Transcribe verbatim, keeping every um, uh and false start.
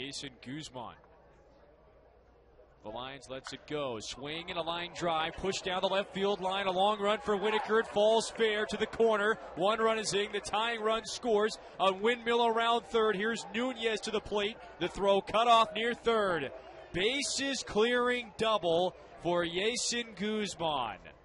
Jason Guzman. The Lions lets it go. Swing and a line drive. Push down the left field line. A long run for Whitaker. It falls fair to the corner. One run is in. The tying run scores. A windmill around third. Here's Nunez to the plate. The throw cut off near third. Bases clearing double for Jason Guzman.